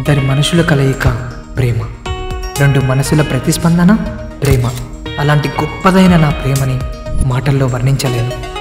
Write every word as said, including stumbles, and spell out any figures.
ఇద్దరి మనుషుల కలయిక ప్రేమ, రెండు మనసుల ప్రతిస్పందన ప్రేమ. అలాంటి గొప్పదైన నా ప్రేమని మాటల్లో వర్ణించలేను.